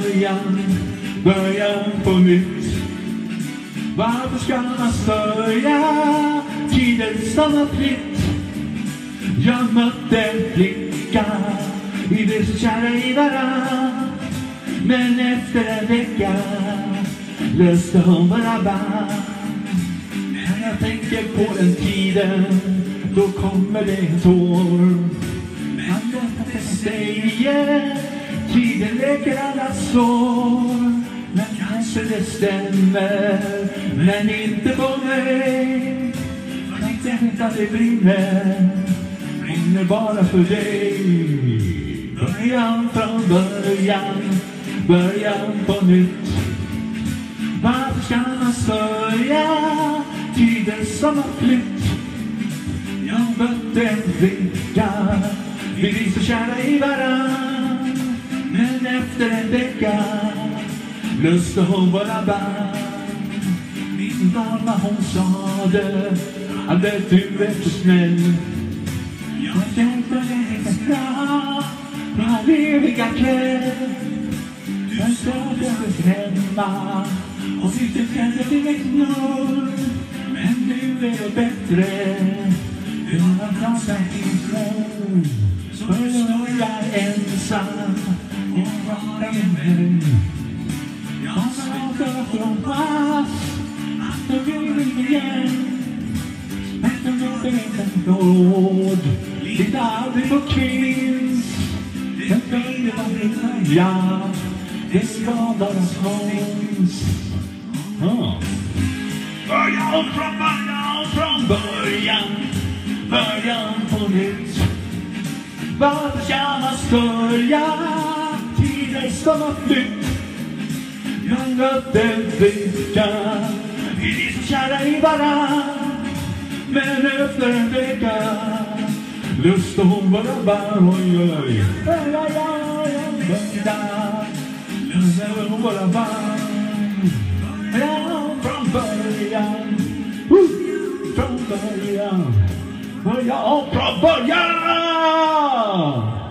början på nytt. Varför ska man sörja tiden stannar fritt? Jag mötte en flicka, vi blev så kära i varann. Men efter en vecka löste hon våra band. När jag tänker på den tiden, då kommer det en tår. Men jag säger, tiden läker alla sår. Men kanske det stämmer, men inte på mig. Jag tänkte att det brinner bara för dig. Början från början på nytt. Varför ska man sörja tiden som har flytt? Jag mötte en flicka, vi blev så kära i varann. Men efter en vecka löste hon våra band. Min mamma hon sade att du är för snäll. Jag tänkte längta på en eviga kväll. Jag stod hemma och tyckte att det var knull. Men nu är det bättre, jag har pratat ifrån. Så står jag ensam och bara med mig. Jag saknar från pass att du vill igen. Men du låter inte en råd, lite aldrig på kvinns. Den börjar börja, det ska vara skons. Början på nytt. Varför ska man sörja tider som har flytt? Jag mötte en flicka, vi är så kära i varann. Men efter en vecka löste hon våra band. Löste hon våra band. Från början. Från början. Från början.